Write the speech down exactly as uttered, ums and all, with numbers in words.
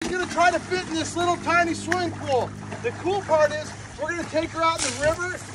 going to try to fit in this little tiny swimming pool. The cool part is we're going to take her out in the river